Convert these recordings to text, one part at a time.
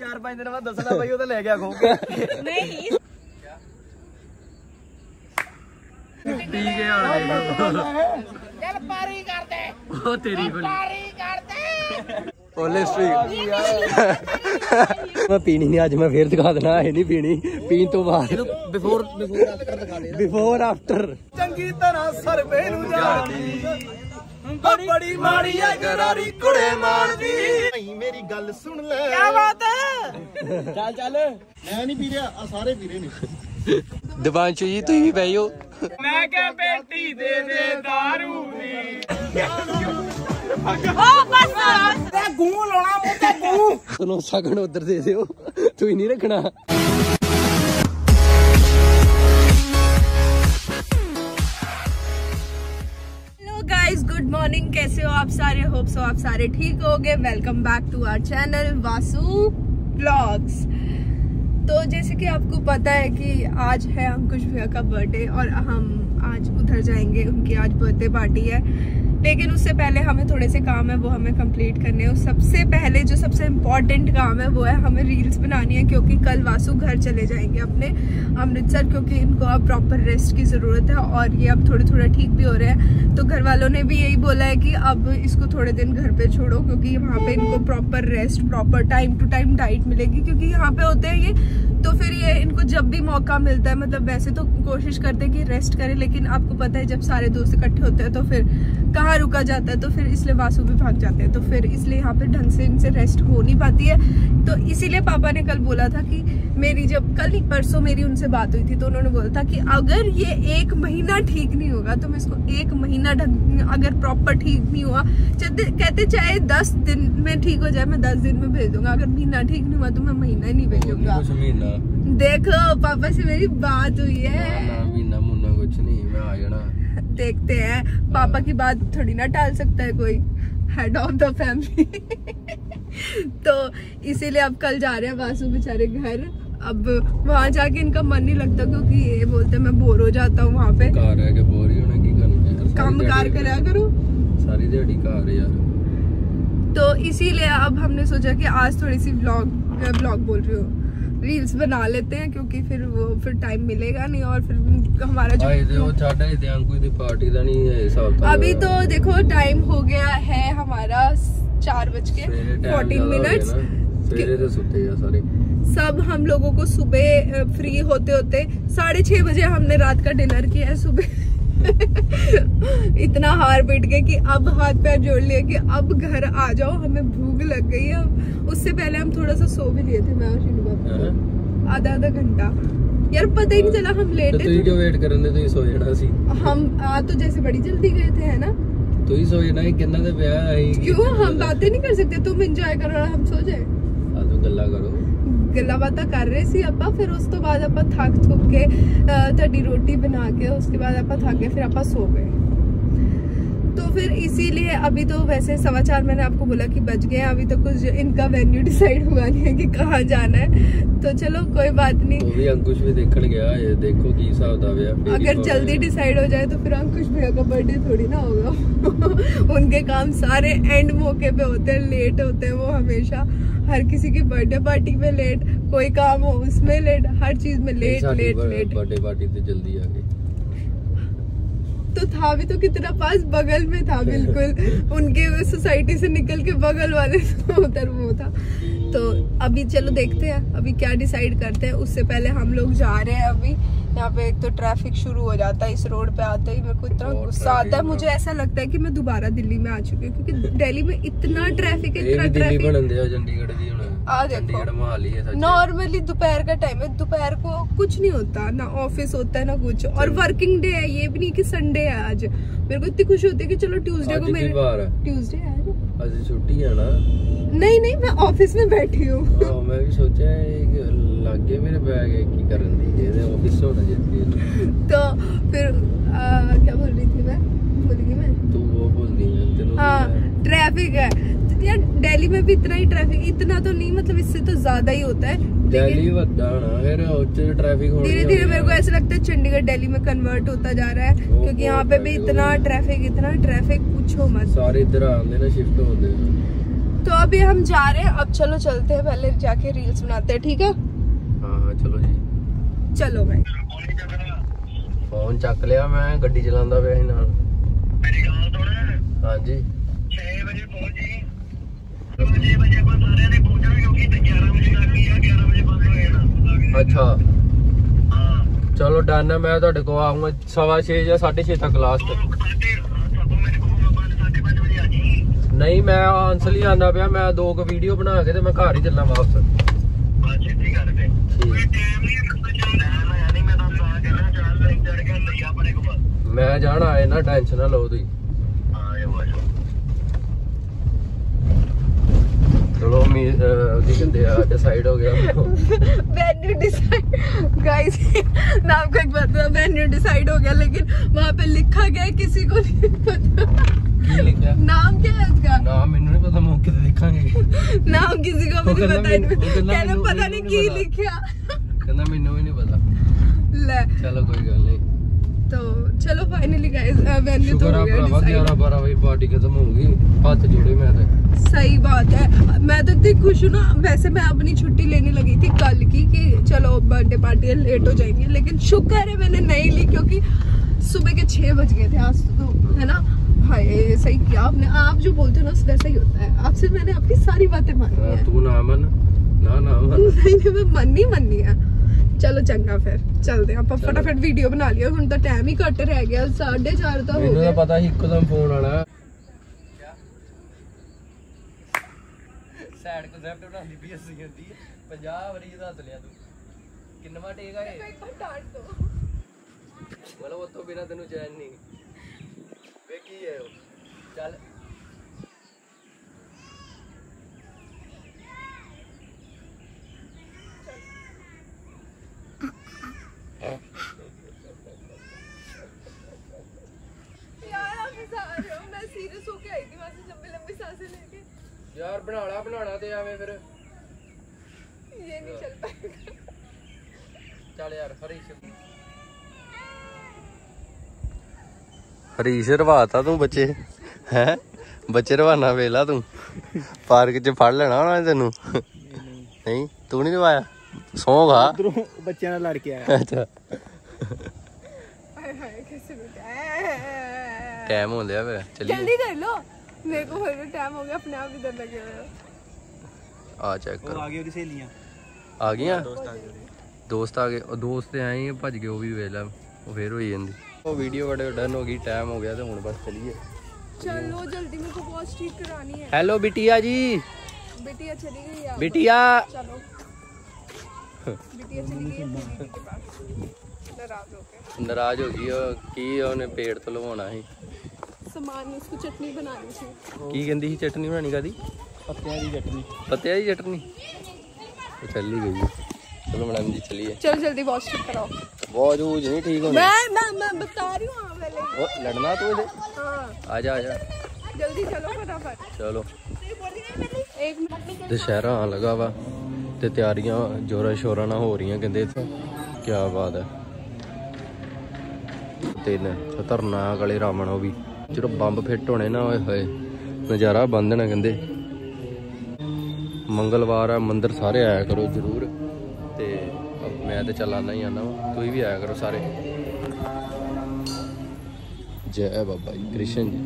4-5 दिन बाद दसना भाई वो तो ले गया खो के नहीं ठीक है चल पारी कर दे ओ तेरी पारी कर दे ओले स्ट्रीक मैं पीनी नहीं आज मैं फिर दिखा देना है नहीं पीनी पीन तो बाद बिफोर आफ्टर दिखा दे बिफोर आफ्टर चंगी तरह सर पे नु जानी बड़ी माड़ी है गरारी कुड़े मारदी नहीं मेरी गल सुन ले क्या बात है चल चल मैं नहीं पी रहा आ सारे पी रहे ने दिवांशु जी तुम भी बैठो मैं क्या बेटी दे दे दारू दी ओ बस ते गू लाना मुंह ते गू सुनो सगन उधर दे दियो तू ही नहीं रखना गाइस गुड मॉर्निंग कैसे हो आप सारे होप सो आप सारे ठीक होगे welcome back to our channel Vasu vlogs. तो जैसे कि आपको पता है कि आज है अंकुश भैया का बर्थडे और हम आज उधर जाएंगे उनकी आज बर्थडे पार्टी है लेकिन उससे पहले हमें थोड़े से काम है वो हमें कंप्लीट करने हैं। सबसे पहले जो सबसे इम्पोर्टेंट काम है वो है हमें रील्स बनानी है क्योंकि कल वासु घर चले जाएंगे अपने अमृतसर क्योंकि इनको अब प्रॉपर रेस्ट की ज़रूरत है और ये अब थोड़े थोड़ा ठीक भी हो रहे हैं। तो घर वालों ने भी यही बोला है कि अब इसको थोड़े दिन घर पे छोड़ो क्योंकि वहाँ पे इनको proper rest proper time to time diet मिलेगी क्योंकि यहाँ पे होते हैं ये तो फिर ये इनको जब भी मौका मिलता है मतलब वैसे तो कोशिश करते हैं कि रेस्ट करें लेकिन आपको पता है जब सारे दोस्त इकट्ठे होते हैं तो फिर कहाँ रुका जाता है तो फिर इसलिए वासु भी भाग जाते हैं तो फिर इसलिए यहाँ पे ढंग से इनसे रेस्ट हो नहीं पाती है। तो इसीलिए पापा ने कल बोला था कि मेरी जब कल नहीं परसों मेरी उनसे बात हुई थी तो उन्होंने बोला था कि अगर ये 1 महीना ठीक नहीं होगा तो मैं इसको 1 महीना अगर प्रॉपर ठीक नहीं हुआ कहते चाहे 10 दिन में ठीक हो जाए मैं 10 दिन में भेज दूंगा अगर महीना ठीक नहीं हुआ तो मैं महीना ही नहीं भेजूंगा। देखो पापा से मेरी बात हुई है कुछ नहीं मैं आ जाना देखते हैं पापा की बात थोड़ी ना टाल सकता है कोई हेड ऑफ द फैमिली तो इसीलिए अब कल जा रहे हैं वासु बेचारे घर। अब वहाँ जाके इनका मन नहीं लगता क्योंकि ये बोलते मैं बोर हो जाता हूँ वहाँ पे बोर ही होना की काम कार करा करो सारी दिहाड़ी कार यार। तो इसीलिए अब हमने सोचा कि आज थोड़ी सी ब्लॉग बोल रही हूँ रील्स बना लेते हैं क्योंकि फिर टाइम मिलेगा नहीं और फिर हमारा जो पार्टी का नहीं है अभी तो देखो टाइम हो गया है हमारा 4:14 सब हम लोगों को सुबह फ्री होते 6:30 बजे हमने रात का डिनर किया है सुबह इतना हार पीट के कि अब हाथ पैर जोड़ लिए कि अब घर आ जाओ हमें भूख लग गई है। उससे पहले हम थोड़ा सा सो भी लिए थे मैं और शीनू बाबू आधा घंटा यार पता ही नहीं चला हम लेट थे क्यों वेट करन दे तो सो जाना सी हम आ तो जैसे बड़ी जल्दी गए थे है ना तो ही सो जाना किन्ना दे पिया है क्यों हम बातें नहीं कर सकते तुम एंजॉय करो और हम सो जाए आ तो गल्ला करो गल्ला बातें कर रहे सी अपा फिर उस तो बाद अपा थक थुक के तड़ी रोटी बना के उसके बाद अपा थक गए फिर अपा सो गए। तो फिर इसीलिए अभी तो वैसे 4:15 मैंने आपको बोला कि बज गए अभी तो कुछ इनका वेन्यू डिसाइड हुआ नहीं है कि कहाँ जाना है तो चलो कोई बात नहीं वो भी अंकुश भी देखने गया ये देखो की हिसाब था अगर जल्दी डिसाइड हो जाए तो फिर अंकुश भैया का बर्थडे थोड़ी ना होगा उनके काम सारे एंड मौके पे होते हैं लेट होते हैं वो हमेशा हर किसी की बर्थडे पार्टी में लेट कोई काम हो उसमें लेट हर चीज में लेट बर्थडे पार्टी तो जल्दी आ गई तो था भी तो कितना पास बगल में था बिल्कुल उनके सोसाइटी से निकल के बगल वाले उधर वो था। तो अभी चलो देखते हैं अभी क्या डिसाइड करते हैं। उससे पहले हम लोग जा रहे हैं अभी यहाँ पे एक तो ट्रैफिक शुरू हो जाता है इस रोड पे आते ही मेरे को इतना गुस्सा आता है मुझे ऐसा लगता है कि मैं दोबारा दिल्ली में आ चुकी हूँ क्योंकि दिल्ली में इतना ट्रैफिक है नॉर्मली दोपहर का टाइम है दोपहर को कुछ नहीं होता ना ऑफिस होता है ना कुछ और वर्किंग डे है ये भी नहीं कि संडे है आज मेरे को इतनी खुशी होती है कि चलो ट्यूसडे को मेरे ट्यूसडे है आज छुट्टी है ना नहीं मैं ऑफिस में बैठी हूँ मैं भी सोचा लागे मेरे बैग की करन दी ऑफिस होना चाहिए तो फिर क्या बोल रही थी मैं भूल गई मैं तू वो बोल दी हाँ ट्रैफिक है यार दिल्ली में भी इतना ही ट्रैफिक इतना तो नहीं मतलब इससे तो ज्यादा ही होता है दिल्ली ट्रैफिक धीरे धीरे मेरे को ऐसा लगता है चंडीगढ़ दिल्ली में कन्वर्ट होता जा रहा है क्योंकि यहाँ पे भी इतना ट्रैफिक पूछो मत सारे इधर आते ना शिफ्ट होते तो अभी हम जा रहे हैं, अब चलो चलते हैं, पहले जाके रील्स बनाते हैं, ठीक है? हाँ चलो जी, चलो भाई। फोन चक लिया मैं, गड्डी चलांदा पिया ਸੀ ਨਾਲ। मेरी गल सुन। हाँ जी 6 बजे पहुंच जी, 6 बजे ਆਪਾਂ ਸਾਰਿਆਂ ਨੇ ਪਹੁੰਚਣਾ ਕਿਉਂਕਿ 11 ਵਜੇ ਲੱਗੀ ਆ, 11 ਵਜੇ ਬੰਦ ਹੋ ਜਾਣਾ। अच्छा ਹਾਂ चलो डन है, मैं ਤੁਹਾਡੇ ਕੋਲ ਆਉਂਗਾ 6:15 ਜਾਂ 6:30 ਤੱਕ ਲਾਸਟ। ਮੇਰੇ ਕੋਲ 5:30 ਵਜੇ ਆ ਜੀ। ਨਹੀਂ ਮੈਂ ਅੰਸਲੀ ਆਂਦਾ ਪਿਆ, ਮੈਂ 2 ਵੀਡੀਓ ਬਣਾ ਕੇ ਤੇ ਮੈਂ ਘਰ ਹੀ ਚੱਲਾਂ ਵਾਪਸ। ਬਸ ਛੇਤੀ ਕਰ ਦੇ, ਕੋਈ ਟਾਈਮ ਨਹੀਂ ਮੈਂ ਨਹੀਂ, ਮੈਂ ਤਾਂ ਆ ਜਾਣਾ 4 ਘੰਟੇ ਆਪਣੇ ਕੋਲ। ਮੈਂ ਜਾਣਾ ਹੈ ਨਾ, ਟੈਨਸ਼ਨ ਨਾ ਲਓ ਤੁਸੀਂ। ਹਾਂ ਇਹ ਵਾਜੋ चलो ਉਹਦੀ ਕਹਿੰਦੇ ਆ डिसाइड हो गया वेन्यू डिसाइड गाइस, मैं आपको एक बात बताऊं, वेन्यू डिसाइड हो गया लेकिन वहाँ पे लिखा गया है, किसी को नहीं पता ਕੀ ਲਿਖਿਆ नाम क्या है उसका। ਨਾਮ ਮੈਨੂੰ ਨਹੀਂ ਪਤਾ, ਮੌਕੇ ਤੇ ਦੇਖਾਂਗੇ। नाम किसी को भी नहीं पता, कहना पता नहीं की लिखा। ਕਹਿੰਦਾ ਮੈਨੂੰ ਵੀ ਨਹੀਂ ਪਤਾ। ले चलो कोई गल नहीं। तो चलो फाइनली गाइस वेन्यू तो शुक्र हो है गया भरावा, डिसाइड। 11-12 बजे पार्टी खत्म होगी, हाथ जोड़े मैं तो। सही बात है, मैं तो इतनी खुश हूँ ना। वैसे मैं अपनी छुट्टी लेने लगी थी कल की कि चलो बर्थडे पार्टी लेट हो जाएंगी, लेकिन शुक्र है मैंने नहीं ली क्योंकि सुबह के 6 बज गए थे आज तो, है ना? हाय सही किया आपने, आप जो बोलते हो ना वैसा ही होता है। आपसे मैंने आपकी सारी बातें मानी है। तू ना मन ना मन नहीं मैं मननी है। चलो चंगा फिर चलते हैं, ਆਪਾਂ फटाफट वीडियो बना लिया, ਹੁਣ ਤਾਂ ਟਾਈਮ ਹੀ ਘੱਟ ਰਹਿ ਗਿਆ, 4:30 ਤਾਂ ਹੋ ਮੈਨੂੰ ਗਏ। ਤਾਂ ਪਤਾ ਸੀ ਇੱਕਦਮ ਫੋਨ ਆਣਾ। ਸਾਈਡ ਕਨਸੈਪਟ ਬਣਾਉਂਦੀ ਪਈ ਅਸੀਂ ਹੁੰਦੀ 50 ਵਾਰੀ ਦੱਸ ਲਿਆ ਤੂੰ। ਕਿੰਨਵਾ ਟੇਕ ਆ ਇਹ? ਇੱਕ ਵਾਰ ਡਾਂਟ ਦੋ, ਮਤਲਬ ਉਹ ਤੋਂ ਬਿਨਾ ਤੈਨੂੰ ਚੈਨ ਨਹੀਂ। ਵੇ ਕੀ ਹੈ ਉਹ? ਚੱਲ यार आप हंसा रहे हो, मैं सीरियस होके आई थी वहां से लंबी लंबी सांसें लेके। ਯਾਰ ਬਣਾਣਾ ਤੇ ਐਵੇਂ ਫਿਰ ये नहीं चल पाएगा। ਚੱਲ ਯਾਰ। ਹਰੀਸ਼ ਰਵਾਤਾ ਤੂੰ ਬੱਚੇ ਹੈ, ਬੱਚੇ ਰਵਾਨਾ ਵੇਲਾ ਤੂੰ। ਪਾਰਕ 'ਚ ਫੜ ਲੈਣਾ ਉਹਨਾਂ ਨੇ ਤੈਨੂੰ। ਨਹੀਂ ਤੂੰ ਨਹੀਂ ਰਵਾਇਆ, ਸੌਂ ਖਾ। ਉਧਰੋਂ ਬੱਚਿਆਂ ਨਾਲ ਲੜ ਕੇ ਆਇਆ। ਅੱਛਾ हाय हाय कैसे बेटा, ਟਾਈਮ ਹੋ ਲਿਆ ਫਿਰ ਚੱਲੀਏ। जल्दी कर लो, मेरे को फिर टाइम हो गया, अपने आप इधर लगे हुए हो। ਆ ਚੈੱਕ ਉਹ ਕਰ, ਆ ਗਈ ਉਹਦੀ ਸਹੇਲੀਆਂ, ਆ ਗਈਆਂ ਦੋਸਤ ਆ ਗਏ ਉਹਦੇ। ਦੋਸਤ ਆ ਗਏ। ਉਹ ਦੋਸਤ ਤੇ ਆਏ ਹੀ ਭੱਜ ਗਏ, ਉਹ ਵੀ ਵੇਲਾ ਉਹ ਫੇਰ ਹੋਈ ਜਾਂਦੀ। ਉਹ ਵੀਡੀਓ ਵੜੇ ਡਨ ਹੋ ਗਈ, ਟਾਈਮ ਹੋ ਗਿਆ ਤੇ ਹੁਣ ਬਸ ਚੱਲੀਏ। चलो जल्दी, मेरे को वॉच ठीक करानी है। हेलो बिटिया जी, बिटिया चली गई है। बिटिया चलो बिटिया चली गई है दीदी के पास, नाराज हो गए। नाराज हो गई की ਉਹਨੇ ਪੇੜ ਤੋਂ ਲਵਾਉਣਾ ਸੀ। सामान में इसको चटनी बनानी थी। ਕੀ ਕਹਿੰਦੀ ਸੀ ਚਟਨੀ ਬਣਾਣੀ ਕਾਦੀ? ਪੱਤਿਆਂ ਦੀ ਚਟਨੀ। ਪੱਤਿਆਂ ਦੀ ਚਟਨੀ। ਉਹ ਚੱਲੀ ਗਈ। ਚਲੋ मैडम जी चलिए। चलो जल्दी वॉच ठीक कराओ। बहुत यूज नहीं ठीक होनी। मैं बता रही हूँ हाँ पहले। ओ लड़ना तू इधर? हाँ आजा आजा जल्दी चलो फटाफट। चलो। एक मिनट। दशहरा आने लगा वा ते तैयारियां जोरा शोरा ना हो रही कहते इत्थे। क्या बात है। 3 खतरनाक वाले रावण हो भी जो बंब फिट होने ना होए होए नज़ारा बंद देना कहते। मंगलवार है मंदिर सारे आया करो जरूर ते मैं तो चल आना ही आना वा, तुम भी आया करो सारे। जय बाबा जी कृष्ण जी।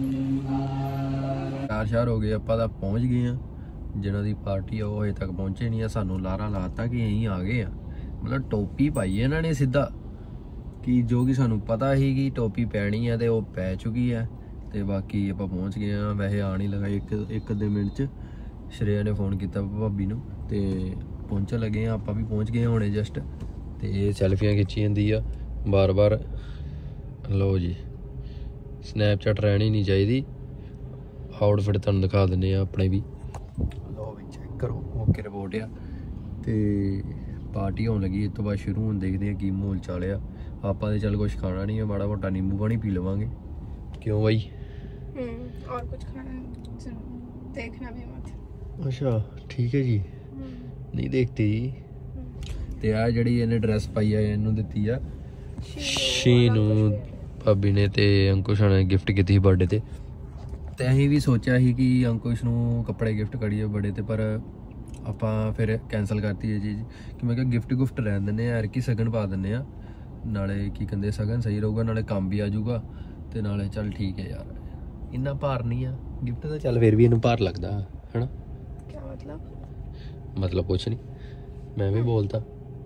4 ਸ਼ਹਿਰ ਹੋ ਗਏ ਆਪਾਂ ਤਾਂ ਪਹੁੰਚ ਗਏ ਆ। ਜਿਨ੍ਹਾਂ ਦੀ ਪਾਰਟੀ ਆ ਉਹ ਅਜੇ ਤੱਕ ਪਹੁੰਚੇ ਨਹੀਂ ਆ। ਸਾਨੂੰ ਲਾਰਾ ਲਾਤਾ ਕਿ ਅਸੀਂ ਆ ਗਏ ਆ, ਮਤਲਬ ਟੋਪੀ ਪਾਈ ਇਹਨਾਂ ਨੇ ਸਿੱਧਾ ਕਿ ਜੋ ਕਿ ਸਾਨੂੰ ਪਤਾ ਸੀ ਕਿ ਟੋਪੀ ਪੈਣੀ ਆ ਤੇ ਉਹ ਪੈ ਚੁੱਕੀ ਆ। ਤੇ ਬਾਕੀ ਆਪਾਂ ਪਹੁੰਚ ਗਏ ਆ। ਵੈਸੇ ਆਣ ਹੀ ਲਗਾ ਇੱਕ ਅੱਧੇ ਮਿੰਟ ਚ। ਸ਼੍ਰੇਆ ਨੇ ਫੋਨ ਕੀਤਾ ਭਾਬੀ ਨੂੰ ਤੇ ਪਹੁੰਚਣ ਲੱਗੇ ਆ। ਆਪਾਂ ਵੀ ਪਹੁੰਚ ਗਏ ਹੁਣੇ ਜਸਟ। ਤੇ ਇਹ ਸੈਲਫੀਆਂ ਖਿੱਚੀ ਜਾਂਦੀ ਆ ਬਾਰ-ਬਾਰ। ਲਓ ਜੀ ਸਨੈਪਚੈਟ ਰਹਿਣੀ ਨਹੀਂ ਚਾਹੀਦੀ। ਆਊਟਫਿਟ ਤੁਹਾਨੂੰ ਦਿਖਾ ਦਿੰਦੇ ਆ ਆਪਣੇ ਵੀ। ਲਓ ਵੀ ਚੈੱਕ ਕਰੋ, ਓਕੇ ਰਿਪੋਰਟ ਆ। ਤੇ ਪਾਰਟੀ ਹੋਣ ਲੱਗੀ, ਇਸ ਤੋਂ ਬਾਅਦ ਸ਼ੁਰੂ ਹੋਣ ਦੇਖਦੇ ਆ ਕੀ ਮਾਹੌਲ ਚਾਲ ਆ। ਆਪਾਂ ਤੇ ਚੱਲ ਕੁਛ ਖਾਣਾ ਨਹੀਂ ਆ, ਮਾੜਾ ਮੋਟਾ ਨਿੰਬੂ ਪਾਣੀ ਪੀ ਲਵਾਂਗੇ। क्यों भाई? और कुछ खाना देखना भी मत। अच्छा ठीक है जी, नहीं देखते जी। ਤੇ ਆ ਜਿਹੜੀ ਇਹਨੇ ਡਰੈਸ ਪਾਈ ਆ ਇਹਨੂੰ ਦਿੱਤੀ ਆ ਸ਼ੀਨੂ ਭਾਬੀ ਨੇ ਤੇ ਅੰਕੁਸ਼ ਨੇ ਗਿਫਟ ਕੀਤੀ ਸੀ ਬਰਥਡੇ ਤੇ। ਤੇ ਅਸੀਂ ਵੀ ਸੋਚਿਆ ਸੀ ਕਿ ਅੰਕੁਸ਼ ਨੂੰ ਕੱਪੜੇ ਗਿਫਟ ਕਰੀਏ ਬੜੇ ਤੇ, ਪਰ ਆਪਾਂ ਫਿਰ ਕੈਂਸਲ ਕਰਤੀ ਇਹ ਚੀਜ਼ ਕਿ ਮੈਂ ਕਿਹਾ ਗਿਫਟ ਗੁਫਟ ਰਹਿਣ ਦਿੰਦੇ ਆ, ਕਿ ਸ਼ਗਨ ਪਾ ਦਿੰਦੇ ਆ, ਨਾਲੇ ਕੀ ਕਹਿੰਦੇ ਸ਼ਗਨ ਸਹੀ ਰਹੂਗਾ, ਨਾਲੇ ਕੰਮ ਵੀ ਆ ਜਾਊਗਾ ਤੇ ਨਾਲੇ ਚੱਲ ਠੀਕ ਹੈ ਯਾਰ, ਇੰਨਾ ਭਾਰ ਨਹੀਂ ਆ ਗਿਫਟ ਦਾ, ਚੱਲ ਫਿਰ ਵੀ ਇਹਨੂੰ ਭਾਰ ਲੱਗਦਾ ਹਨਾ। क्या मतलब कुछ नहीं, मैं भी बोलता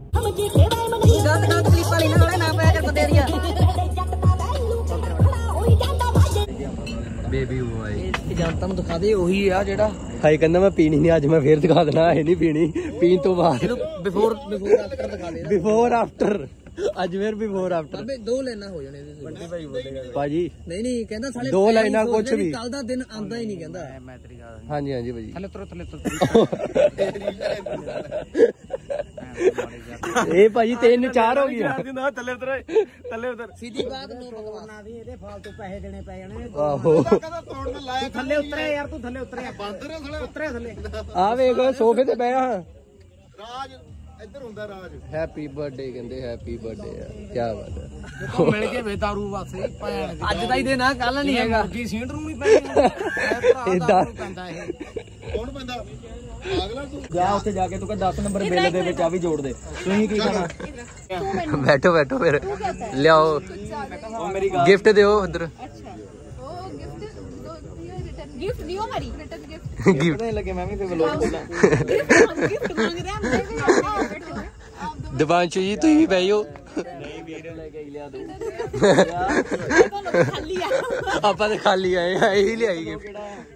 बेबी वो आई एग्जांपल दिखा दे वही आ जेड़ा हाय कहंदा मैं पीनी नहीं, आज मैं फिर दिखा देना है नहीं पीनी, पीन तो बाद बिफोर आफ्टर दिखा दे बिफोर आफ्टर, ਅੱਜ ਫਿਰ ਬਿਫੋਰ ਆਫਟਰ अबे दो लाइना हो जाने बंटी भाई बोलेगा ਭਾਜੀ नहीं कहंदा साले दो लाइना कुछ भी कल दा दिन आंदा ही नहीं कहंदा मैं तेरी गल ਹਾਂਜੀ ਹਾਂਜੀ ਭਾਜੀ थले उतर ਇਹ ਭਾਜੀ 3-4 ਹੋ ਗਈਆਂ थले उतर सीधी बात नो बकवास दी ਇਹਦੇ फालतू पैसे देने पै जाने ਆਹੋ थले उतरे यार तू थले उतरे बांदर उतरे थले ਆ ਵੇਖ ਸੋਫੇ ਤੇ ਬਹਿ ਆ ਰਾਜ ਇੱਧਰ ਹੁੰਦਾ ਰਾਜ। ਹੈਪੀ ਬਰਥਡੇ ਕਹਿੰਦੇ, ਹੈਪੀ ਬਰਥਡੇ ਯਾਰ, ਕੀ ਬਾਤ ਹੈ। ਮਿਲ ਕੇ ਬੇਦਾਰੂ ਵਾਸਤੇ ਅੱਜ ਦਾ ਹੀ ਦਿਨ ਆ, ਕੱਲ ਨਹੀਂ ਹੈਗਾ ਮੁਰਗੀ ਸੀਂਡ ਨੂੰ ਨਹੀਂ ਪੈਣੀ ਇਦਾਂ ਪੈਂਦਾ ਇਹ ਕੌਣ ਬੰਦਾ ਅਗਲਾ ਤੂੰ ਜਾ ਉੱਥੇ ਜਾ ਕੇ ਤੂੰ 10 ਨੰਬਰ ਬਿੱਲ ਦੇ ਵਿੱਚ ਆ ਵੀ ਜੋੜ ਦੇ। ਤੁਸੀਂ ਕੀ ਖਾਣਾ? बैठो बैठो फिर लियाओ गिफ्ट दो उधर गिफ्ट दियो हमारी रिटर्न गिफ्ट गिफ्ट लगे मैं भी फिर व्लॉग बोलना गिफ्ट मांग रहे हैं दिवांशु जी तुम भी बैठो नहीं वीडियो लेके लिया दो खाली आ आप तो खाली आए हैं, यही ले आई गिफ्ट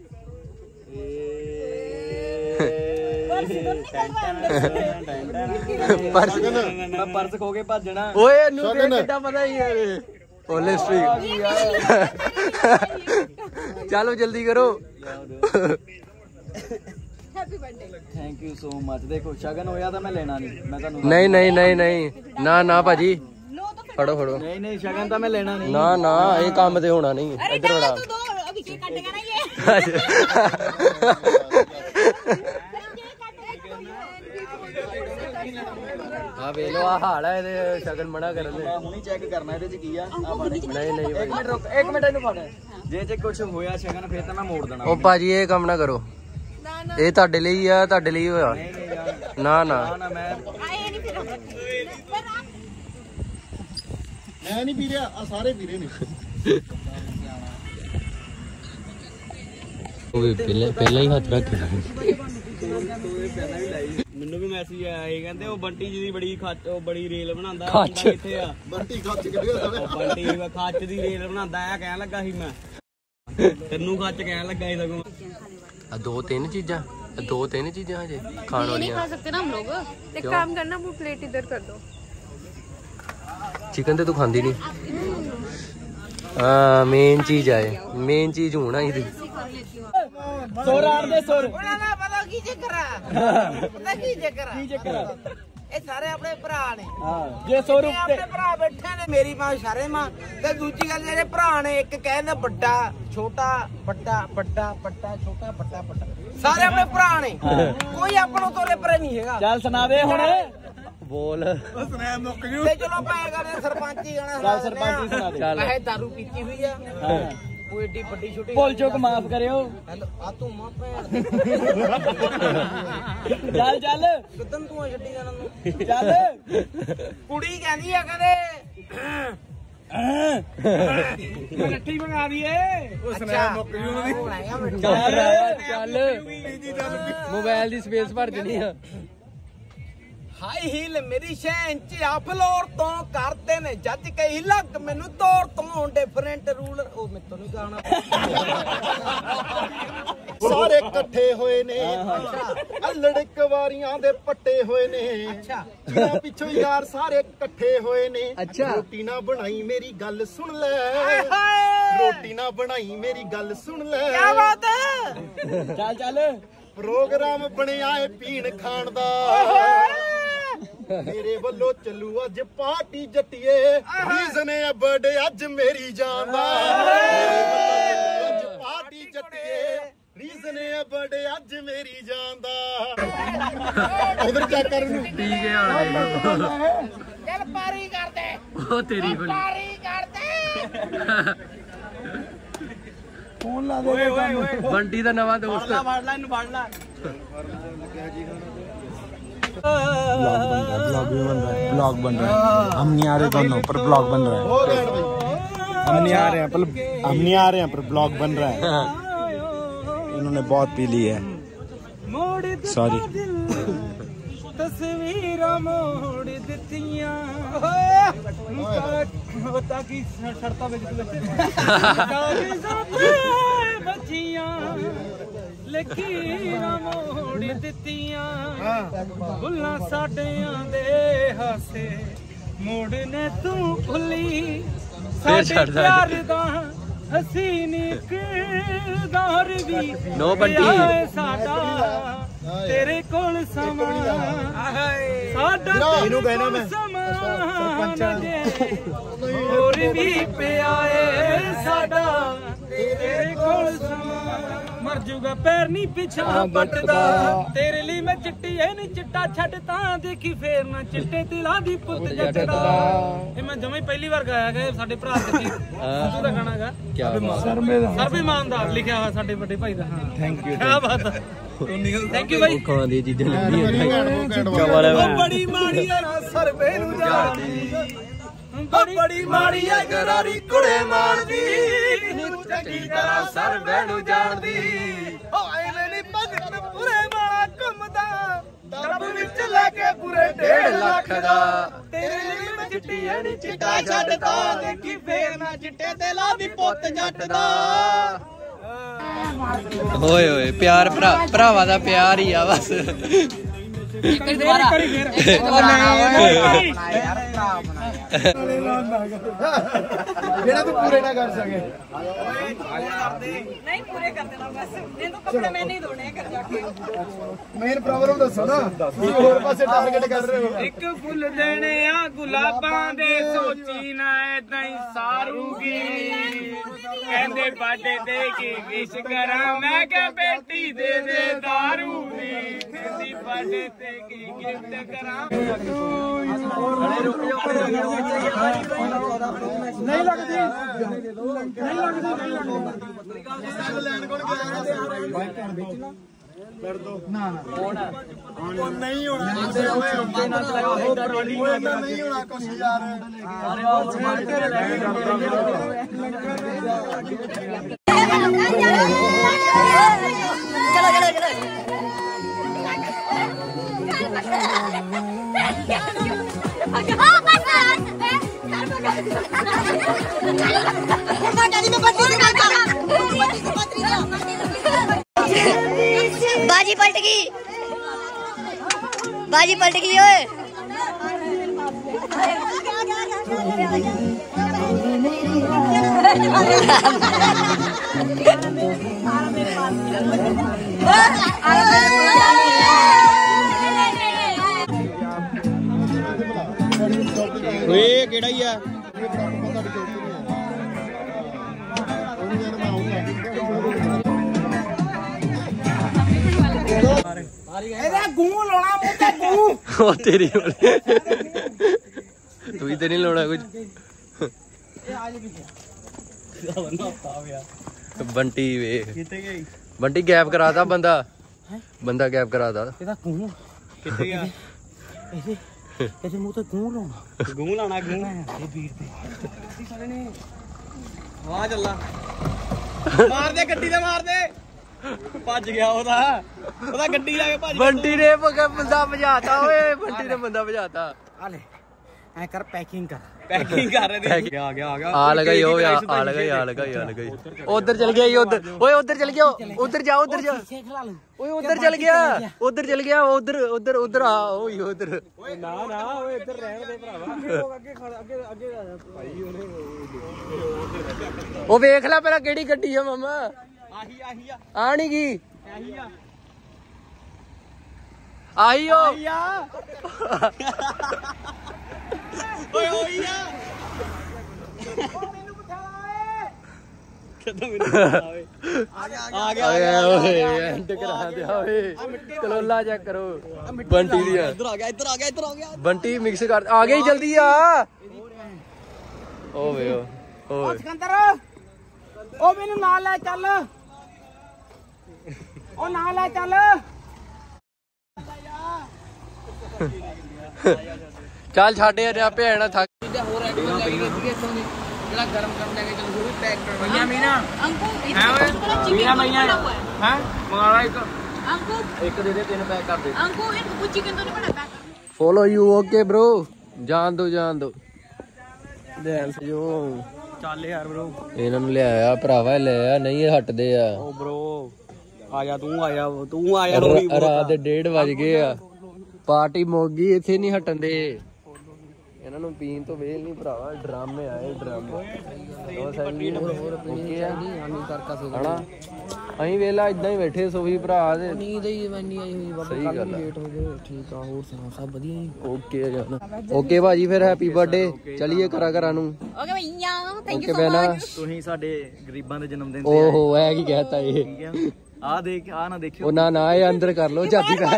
पर्स मैं पर्स खो के भजना ओए नु कितना पता ही है पुलिस स्ट्रीट। चलो जल्दी करो। Happy birthday. Thank you so much. देखो शगन होया था मैं लेना नहीं, मैं तो नहीं नहीं नहीं नहीं ना ना भाजी लो तो फिर फड़ो फड़ो नहीं नहीं शगन था मैं लेना नहीं। ना ना ये काम तो होना नहीं इधर बड़ा तो दो अभी केक काटेगा ना ये हाँ वे लो आ हाल है ये शगन मना कर दे ਹੁਣੀ ਚੈੱਕ ਕਰਨਾ ਇਹਦੇ ਚ ਕੀ ਆ नहीं नहीं ਇੱਕ ਮਿੰਟ ਰੁਕ, ਇੱਕ ਮਿੰਟ ਇਹਨੂੰ ਫੜ। ਜੇ ਚ ਕੁਝ ਹੋਇਆ ਸ਼ਗਨ ਫੇਰ ਤਾਂ ਮੈਂ ਮੋੜ ਦੇਣਾ। ओ भाजी ये काम ना करो, ਇਹ ਤੁਹਾਡੇ ਲਈ ਆ, ਤੁਹਾਡੇ ਲਈ ਹੋਇਆ ਨਹੀਂ ਨਹੀਂ ਯਾਰ ਨਾ ਨਾ ਨਾ ਮੈਂ आए नहीं फिर ਮੈਂ ਨਹੀਂ ਪੀ ਰਿਹਾ, ਆ ਸਾਰੇ ਪੀ ਰਹੇ ਨੇ। ਉਹ ਵੀ ਪਹਿਲਾਂ ਹੀ ਹੱਥ ਰੱਖ ਮੈਨੂੰ ਵੀ ਮੈਸੇਜ ਆਇਆ ਸੀ, ਕਹਿੰਦੇ ਉਹ ਬੰਟੀ ਜੀ ਦੀ ਬੜੀ ਖੱਚ, ਉਹ ਬੜੀ ਰੇਲ ਬਣਾਉਂਦਾ ਖੱਚ। ਕਿੱਥੇ ਆ ਬੰਟੀ ਖੱਚ ਕਿੱਥੇ ਹੋਵੇ? ਉਹ ਬੰਟੀ ਖੱਚ ਦੀ ਰੇਲ ਬਣਾਉਂਦਾ ਆ ਕਹਿਣ ਲੱਗਾ ਸੀ ਮੈਂ ਤੈਨੂੰ ਖੱਚ ਕਹਿਣ ਲੱਗਾ ਸੀ ਸਗੋਂ। दो तीन चीजा हजे खाने वाली खा सकते ना हम लोग। एक काम करना वो प्लेट इधर कर दो। चिकन तो तू खांदी नहीं। हाँ मेन चीज है, मेन चीज होना ही थी। ਸੁਰ ਆਣ ਦੇ ਸੁਰ। ਉਹਨਾਂ ਦਾ ਪਤਾ ਕੀ ਚੱਕਰ ਆ ਇਹ ਸਾਰੇ ਆਪਣੇ ਭਰਾ ਨੇ। ਜੇ ਸੁਰ ਇਹ ਆਪਣੇ ਭਰਾ ਬੈਠੇ ਨੇ, ਮੇਰੀ ਮਾਂ ਸਾਰੇ ਮਾਂ ਤੇ ਦੂਜੀ ਗੱਲ ਜਿਹੜੇ ਭਰਾ ਨੇ, ਇੱਕ ਕਹਿੰਦਾ ਵੱਡਾ ਛੋਟਾ ਵੱਡਾ ਵੱਡਾ ਵੱਡਾ ਛੋਟਾ ਵੱਡਾ ਵੱਡਾ, ਸਾਰੇ ਆਪਣੇ ਭਰਾ ਨੇ, ਕੋਈ ਆਪਣੋਂ ਤੋਰੇ ਪਰੇ ਨਹੀਂ ਹੈਗਾ। ਚੱਲ ਸੁਣਾ ਦੇ ਹੁਣ बोल ਤੇ ਚਲੋ ਪੈ ਕਰਦੇ ਸਰਪੰਚੀ ਗਾਣਾ ਚੱਲ ਸਰਪੰਚੀ ਸੁਣਾ ਦੇ। ਚੱਲ। ਵੈਸੇ ਦਾਰੂ ਪੀਤੀ ਹੋਈ ਆ, ਕੋਈ ਏਡੀ ਵੱਡੀ ਛੋਟੀ ਭੁੱਲ ਚੁੱਕ ਮਾਫ ਕਰਿਓ। ਆ ਤੂੰ ਮਾਂ ਭੈਣ ਚੱਲ ਚੱਲ ਕਿਦਨ ਤੂੰ ਆ ਛੱਡੀ ਜਾਣਾ ਨੂੰ। ਚੱਲ ਕੁੜੀ ਕਹਿੰਦੀ ਆ ਕਹਿੰਦੇ ਇਕੱਠੀ ਮੰਗਾ ਦਈਏ। ਅੱਛਾ ਚੱਲ ਚੱਲ मोबाइल दी स्पेस भर जनी है। ਹਾਈ ਹੀਲ ਮੇਰੀ ਸ਼ੈਨ ਚ ਆ ਫਲੋਰ ਤੋਂ ਕਰਦੇ ਨੇ ਜੱਜ ਕਈ ਲੱਗ ਮੈਨੂੰ ਤੋੜ ਤੋਂ ਡਿਫਰੈਂਟ ਰੂਲ। ਉਹ ਮੈਨੂੰ ਨਹੀਂ ਗਾਣਾ ਸਾਰੇ ਇਕੱਠੇ ਹੋਏ ਨੇ, ਅਲੜਕ ਵਾਰੀਆਂ ਦੇ ਪੱਟੇ ਹੋਏ ਨੇ। ਅੱਛਾ ਜਿਨ੍ਹਾਂ ਪਿੱਛੋਂ ਯਾਰ ਸਾਰੇ ਇਕੱਠੇ ਹੋਏ ਨੇ। ਅੱਛਾ। ਰੋਟੀ ਨਾ ਬਣਾਈ ਮੇਰੀ ਗੱਲ ਸੁਣ ਲੈ, ਹਾਏ ਰੋਟੀ ਨਾ ਬਣਾਈ ਮੇਰੀ ਗੱਲ ਸੁਣ ਲੈ। ਕੀ ਬਾਤ ਹੈ। ਚੱਲ ਚੱਲ ਪ੍ਰੋਗਰਾਮ ਬਣਿਆ ਏ ਪੀਣ ਖਾਣ ਦਾ, ਮੇਰੇ ਵੱਲੋਂ ਚੱਲੂ ਅੱਜ ਪਾਰਟੀ ਜੱਟੀਏ। ਰੀਜ਼ਨ ਹੈ ਬਰਥਡੇ ਅੱਜ ਮੇਰੀ ਜਾਨ ਦਾ, ਮੇਰੇ ਵੱਲੋਂ ਚੱਲੂ ਅੱਜ ਪਾਰਟੀ ਜੱਟੀਏ। ਰੀਜ਼ਨ ਹੈ ਬਰਥਡੇ ਅੱਜ ਮੇਰੀ ਜਾਨ ਦਾ। ਉਧਰ ਚੈੱਕ ਕਰ ਨੂੰ पी गया ਚੱਲ ਪਾਰੀ ਕਰਦੇ ओ तेरी बड़ी ਪਾਰੀ ਕਰਦੇ। ਫੋਨ ਲਾ ਦੇ ਬੰਟੀ ਦਾ ਨਵਾਂ ਦੋਸਤ ਫੜ ਲੈ ਇਹਨੂੰ ਫੜ ਲੈ ब्लॉग बन रहा है हम नहीं आ रहे दोनों पर ब्लॉग बन रहा है हम नहीं आ रहे हैं पर ब्लॉग बन रहा है इन्होंने बहुत पी ली है सॉरी तस्वीर मोड़ दितियां ताकि शर्ता बचियां लकीर मोड़ दितियां बुल्ला साडियां दे हासे मोड़ ने तू भुली साडे प्यार दा हसीन किरदार वी नो बंटी साडा तेरे कोल समा साडा ਇਹਨੂੰ ਕਹਿਣਾ ਮੈਂ ਹੋਰ ਵੀ ਪਿਆ ਏ ਸਾਡਾ तेरे कोल समा मर जूगा पैर नहीं पिछा पटदा तेरे लिए मैं चिट्टी है नहीं चिट्टा छड्डदा देखी फेर ना चिट्टे दिला दी पुੱਤ ਜੱਟਦਾ ਇਹ ਮੈਂ ਜਮੇ ਪਹਿਲੀ ਵਾਰ ਗਾਇਆ ਗਾ ਸਾਡੇ ਭਰਾ ਦੇ ਤੂੰ ਦਾ ਗਾਣਾ ਗਾ ਸਰਬੇ ਇਮਾਨਦਾਰ ਲਿਖਿਆ ਹੋਇਆ ਸਾਡੇ ਵੱਡੇ ਭਾਈ ਦਾ ਹਾਂ ਥੈਂਕ ਯੂ ਕੀ ਬਾਤ ਹੈ ਥੈਂਕ ਯੂ ਭਾਈ ਖਾਣ ਦੀ ਚੀਜ਼ਾਂ ਲੱਭੀਆਂ ਉਹ ਬੜੀ ਮਾੜੀ ਆ ਨਾ ਸਰਬੇ ਨੂੰ ਜਾਣਦੀ ਬੜੀ ਮਾੜੀ ਆ ਗਰਾਰੀ ਕੁੜੇ ਮਾਰਦੀ ਚੰਗੀ ਤਰ੍ਹਾਂ ਸਰਬੇ ਨੂੰ ਜਾਣਦੀ ਓ ਐਵੇਂ ਨਹੀਂ ਭਗਤ ਪੂਰੇ ਵਾਲਾ ਘੁੰਮਦਾ ਡੱਬ ਵਿੱਚ ਲੈ ਕੇ ਪੂਰੇ 1.5 ਲੱਖ ਦਾ ਤੇਰੇ ਲਈ ਮੈਂ ਚਿੱਟੀ ਐ ਨੀ ਚਿੱਟਾ ਛੱਡਦਾ ਦੇਖੀ ਫੇਰ ਨਾ ਚਿੱਟੇ ਤੇ ਲਾ ਦੀ ਪੁੱਤ ਜੱਟ ਦਾ ਓਏ ਓਏ ਪਿਆਰ ਭਰਾਵਾਂ ਦਾ ਪਿਆਰ ਹੀ ਆ ਬਸ ਜਿਹੜਾ ਤੂੰ ਪੂਰੇ ਨਾ ਕਰ ਸਕੇ नहीं पूरे कर देना बस ये तो कपड़े मैं नहीं धोने कर जाके ਮੇਨ ਪ੍ਰੋਬਲਮ ਦੱਸੋ ਨਾ ਤੁਸੀਂ ਹੋਰ ਪਾਸੇ ਟਾਰਗੇਟ ਕਰ ਰਹੇ ਹੋ ਇੱਕ ਫੁੱਲ ਦੇਣੇ ਆ ਗੁਲਾਬਾਂ ਦੇ ਸੋਚੀ ਨਾ ਏਦਾਂ ਹੀ ਸਾਰੂਗੀ ਕਹਿੰਦੇ ਬਾਡੇ ਤੇ ਕੀ ਵਿਸ਼ ਕਰਾਂ ਮੈਂ ਕਿਹਾ ਬੇਟੀ ਦੇ ਦੇ ਦਾਰੂ ਦੀ ਕਹਿੰਦੀ ਬਾਡੇ ਤੇ ਕੀ ਗਿਫਟ ਕਰਾਂ ਨਹੀਂ ਲੱਗਦੀ ਨਹੀਂ ਲੱਗਦੀ ਕਰ ਦੋ ਨਾ ਉਹ ਨਹੀਂ ਹੋਣਾ ਨਹੀਂ ਹੋਣਾ ਕੁਛ ਯਾਰ बाजी पलट गई ओए ਓਏ ਕਿਹੜਾ ਹੀ ਆ ਇਹਦਾ ਗੂੰ ਲਾਉਣਾ ਮੂੰਹ ਤੇ ਗੂੰ ਉਹ ਤੇਰੀ ਵਾਲੀ ਤੂੰ ਹੀ ਤੇ ਨਹੀਂ ਲਾਉਣਾ ਕੁਝ ਬੰਟੀ ਵੇ ਕਿੱਥੇ ਗਈ ਬੰਟੀ ਗੈਪ ਕਰਾਤਾ ਬੰਦਾ ਗੈਪ ਕਰਾਤਾ ਇਹਦਾ ਗੂੰ ਕਿੱਥੇ ਗਿਆ ਇਹਦੇ ਮੂੰਹ ਤੇ ਗੂੰ ਲਾਉਣਾ ਗੂੰ ਲਾਣਾ ਗੂੰ ਇਹ ਵੀਰ ਤੇ ਵਾਹ ਚੱਲਾ ਮਾਰ ਦੇ ਗੱਡੀ ਤੇ ਮਾਰ ਦੇ ਭੱਜ ਗਿਆ ਉਹਦਾ ਗੱਡੀ ਲਾ ਕੇ ਭੱਜ ਬੰਟੀ ਨੇ ਬੰਦਾ ਭਜਾਤਾ ਓਏ ਬੰਟੀ ਨੇ ਬੰਦਾ ਭਜਾਤਾ ਆ ਲੈ ਐ ਕਰ ਪੈਕਿੰਗ ਕਰ ਕਰ ਰਹੇ ਦੇ ਆ ਗਿਆ ਆ ਲਗਾਈ ਆ ਲਗਾਈ ਉਧਰ ਚਲ ਗਿਆ ਉਧਰ ਓਏ ਉਧਰ ਚਲ ਗਿਆ ਉਧਰ ਜਾ ਓਏ ਉਧਰ ਚਲ ਗਿਆ ਉਧਰ ਆ ਓਏ ਉਧਰ ਓਏ ਨਾ ਓਏ ਇੱਧਰ ਰਹਿਣ ਦੇ ਭਰਾਵਾ ਅੱਗੇ ਆ ਜਾ ਭਾਈ ਉਹਨੇ ਉਹ ਵੇਖ ਲੈ ਪਹਿਲਾਂ ਕਿਹੜੀ ਗੱਡੀ ਆ ਮਾਮਾ ਆਹੀ ਆ ਆ ਨਹੀਂ ਗਈ ਆਹੀ ਆ ਆਈਓ ਓਏ ਹੋਈ ਆ ਮੈਨੂੰ ਬਿਠਾ ਕਿਦੋਂ ਮੈਨੂੰ ਬਿਠਾ ਓਏ ਆ ਗਿਆ ਓਏ ਐਂਡ ਕਰਾ ਦਿਆ ਓਏ ਕਲੋਲਾ ਚੈੱਕ ਕਰੋ ਬੰਟੀ ਦੀ ਆ ਇੱਧਰ ਆ ਗਿਆ ਬੰਟੀ ਮਿਕਸ ਕਰ ਆ ਗਈ ਜਲਦੀ ਆ ਓਏ ਓਏ ਸਿਕੰਦਰ ਉਹ ਮੈਨੂੰ ਨਾਲ ਲੈ ਚੱਲ ਉਹ ਨਾਲ ਲੈ ਚੱਲ ਚੱਲ ਛੱਡ ਯਾਰ ਆਪੇ ਆਣਾ ਥੱਕ ਹੋਰ ਐਕਟਿਵ ਲੈ ਕੇ ਦਿੱਤੀ ਇੱਥੋਂ ਦੀ ਜਿਹੜਾ ਗਰਮ ਕਰਨ ਲੈ ਕੇ ਚੱਲ ਉਹ ਵੀ ਪੈਕ ਕਰਵਾ ਮੀਆਂ ਮੀਨਾ अंकु ਹੈ ਓਏ ਮੀਨਾ ਮਈਆਂ ਹੈ ਮੰਗਾਲਾ ਇੱਕ अंकु ਇੱਕ ਦੇ ਦੇ 3 ਪੈਕ ਕਰ ਦੇ अंकु इनको चिकन तो नहीं बना pack follow you okay bro ਜਾਣ ਦੋ ਡੈਂਸ ਜੋ ਚੱਲ ਯਾਰ ਬ్రో ਇਹਨਾਂ ਨੂੰ ਲਿਆਇਆ ਭਰਾਵਾ ਲੈ ਆ ਨਹੀਂ ਹਟਦੇ ਆ ਓ ਬ్రో ਆਇਆ ਤੂੰ ਆਇਆ ਰੋਈ ਰਾਤ ਦੇ 1:30 ਵਜ ਗਏ ਆ ਪਾਰਟੀ ਮੁੱਕ ਗਈ ਇੱਥੇ ਨਹੀਂ ਹਟਣ ਦੇ ਇਹਨਾਂ ਨੂੰ ਪੀਣ ਤੋਂ ਵੇਲ ਨਹੀਂ ਭਰਾਵਾ ਡਰਾਮੇ ਆਏ ਡਰਾਮੇ ਹੋਰ ਪੀਣੀ ਆਨੀ ਕਰਕਾ ਸੇ ਹਣਾ ਅਸੀਂ ਵੇਲਾ ਇਦਾਂ ਹੀ ਬੈਠੇ ਸੋਹੀ ਭਰਾ ਦੇ ਨੀਂਦ ਹੀ ਇੰਨੀ ਆਈ ਹੋਈ ਬਾਬਾ ਸਹੀ ਗੱਲ ਲੇਟ ਹੋ ਗਏ ਠੀਕ ਆ ਹੋਰ ਸੁਣਾਓ ਸਭ ਵਧੀਆ ਜੀ ਓਕੇ ਜਾਨ ਓਕੇ ਭਾਜੀ ਫਿਰ ਹੈਪੀ ਬਰਥਡੇ ਚਲਿਏ ਘਰਾਂ ਨੂੰ ओके भैया थैंक ਓਕੇ यू सो ਬੈਨਾ मच ਤੁਸੀਂ ਸਾਡੇ ਗਰੀਬਾਂ ਦੇ ਜਨਮ ਦਿਨ ਓਹੋ ਐ ਕੀ ਕਹਿਤਾ ਇਹ ਆ ਦੇਖ ਆ ਨਾ ਦੇਖਿਓ ਉਹ ਨਾ ਇਹ ਅੰਦਰ ਕਰ ਲੋ ਚਾਬੀ ਘਰ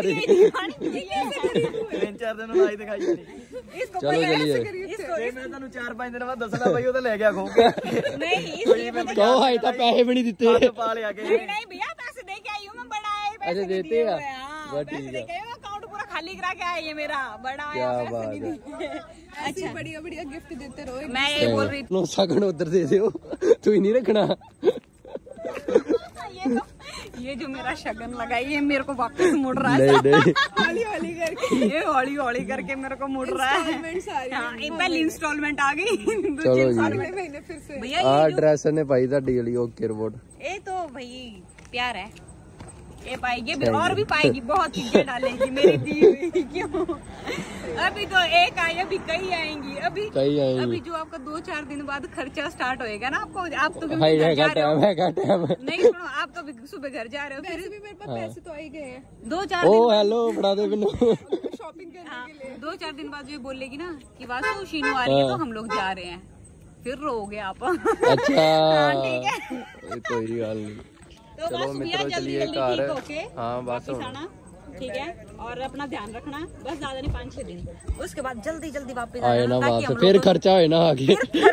3-4 ਦਿਨ ਲਾਈ ਦਿਖਾਈ ਜਾਣੀ ਚਲੋ ਚਲਿਏ ਇਹ ਮੈਂ ਤੁਹਾਨੂੰ 4-5 ਦਿਨ ਬਾਅਦ ਦੱਸਣਾ ਬਈ ਉਹ ਤਾਂ ਲੈ ਗਿਆ ਖੋ ਕੇ नहीं इसलिए ਕਹੋ ਹਾਈ ਤਾਂ ਪੈਸੇ ਵੀ ਨਹੀਂ ਦਿੱਤੇ ਪਾ ਲਿਆ ਕੇ नहीं भैया पैसे दे के आई हूँ मैं बड़ा है अच्छा, पैसे देते हैं? हाँ, बस पैसे ठीक दे है। के अकाउंट पूरा खाली करा के आई है मेरा बड़ा क्या आया बात पैसे है। नहीं दिए अच्छा बढ़िया बढ़िया गिफ्ट देते रहो मैं ये बोल रही नो सगन उधर दे दियो तू ही नहीं रखना थी ये जो मेरा शगन लगा ये मेरे को वापस मुड़ रहा है नहीं हौली हौली करके ये हौली हौली करके मेरे को मुड़ रहा है हाँ, ये पहली इंस्टॉलमेंट आ गई चलो जी महीने फिर से भैया आ ड्रेस ने पाई था डेली ओके रिपोर्ट ये तो भाई प्यार है ये पाएगी भी और भी पाएगी बहुत चीजें डालेगी मेरी दी हुई क्यों अभी तो एक आई अभी कई आएंगी अभी अभी जो आपका 2-4 दिन बाद खर्चा स्टार्ट होएगा ना आपको आप तो भाई है टाइम नहीं सुनो आप तो सुबह घर जा रहे हो फिर भी मेरे पास पैसे तो आ ही गए हैं 2-4 ओ हेलो बड़ा दे बिनु शॉपिंग करने के लिए 2-4 दिन बाद जो बोलेगी ना कि वासु शीनू आ रही है तो हम लोग जा रहे हैं फिर रोगे आप अच्छा ठीक है कोई गल नहीं तो चलो बस मित्रों भैया चलिए जल्दी घर ठीक होके हाँ बस वापस आना ठीक है और अपना ध्यान रखना बस ज्यादा नहीं 5-6 दिन उसके बाद जल्दी जल्दी वापस आए ना ताकि वापस हम फिर लोग को- खर्चा होए ना आगे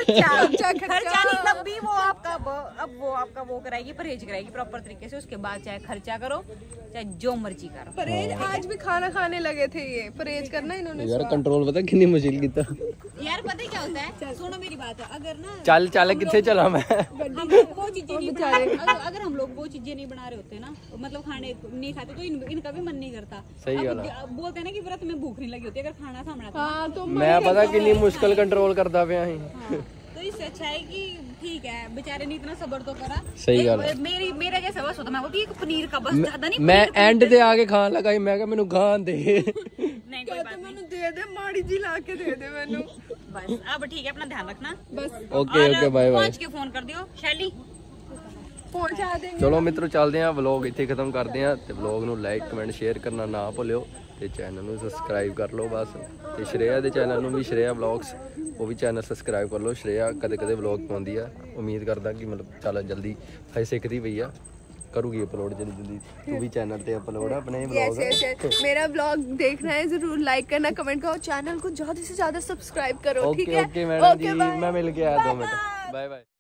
खर्चा नहीं तब भी वो आपका वो आपका वो कराएगी परहेज कराएगी प्रॉपर तरीके से उसके बाद चाहे खर्चा करो चाहे जो मर्जी करो परहेज आज भी खाना खाने लगे थे ये परहेज करना इन्होंने यार कंट्रोल पता कितनी मुश्किल कीता यार पता है क्या होता है सुनो मेरी बात है अगर ना चल चल किथे चला मैं हम लोग वो चीजें नहीं बना रहे अगर हम लोग वो चीजें नहीं बना रहे होते ना मतलब खाने नहीं खाते तो इनका भी मन नहीं करता सही अब बोलते हैं ना कि व्रत में भूख नहीं लगी होती अगर खाना सामने आता हाँ तो मैं पता कितनी मुश्किल कंट्रोल करता पिया ही तो इससे अच्छा है कि ठीक है बेचारे ने इतना सब्र तो करा सही गल है। मेरा कैसा बस होता मैं बोलती एक पनीर का बस ज्यादा नहीं मैं एंड ते आके खान लगा मैं क्या मैनू खान दे नहीं कोई बात नहीं मैंने दे दे माड़ी जी ला के दे दे मैनू बस अब ठीक है अपना ध्यान रखना बस ओके ओके बाय बाय पहुंच के फोन कर दियो शैली पहुंचा देंगे ਚਲੋ ਮਿੱਤਰੋ ਚੱਲਦੇ ਆਂ ਵਲੌਗ ਇੱਥੇ ਖਤਮ ਕਰਦੇ ਆਂ ਤੇ ਵਲੌਗ ਨੂੰ ਲਾਈਕ ਕਮੈਂਟ ਸ਼ੇਅਰ ਕਰਨਾ ਨਾ ਭੁੱਲਿਓ ਤੇ ਚੈਨਲ ਨੂੰ ਸਬਸਕ੍ਰਾਈਬ ਕਰ ਲਓ ਬਸ ਤੇ ਸ਼੍ਰੇਆ ਦੇ ਚੈਨਲ ਨੂੰ ਵੀ ਸ਼੍ਰੇਆ ਵਲੌਗਸ ਉਹ ਵੀ ਚੈਨਲ ਸਬਸਕ੍ਰਾਈਬ ਕਰ ਲਓ ਸ਼੍ਰੇਆ ਕਦੇ ਕਦੇ ਵਲੌਗ ਪਾਉਂਦੀ ਆ ਉਮੀਦ ਕਰਦਾ ਕਿ ਮਤਲਬ ਚੱਲ ਜਲਦੀ ਹਜੇ ਸਿੱਖਦੀ ਪਈ ਆ करूंगी अपलोड जल्दी जल्दी तू भी चैनल पे अपलोड अपने यस यस यस मेरा ब्लॉग देखना है जरूर लाइक करना कमेंट करो चैनल को ज्यादा से ज्यादा सब्सक्राइब करो ठीक ओके है ओके मैडम जी मैं मिल के आया 2 मिनट बाय बाय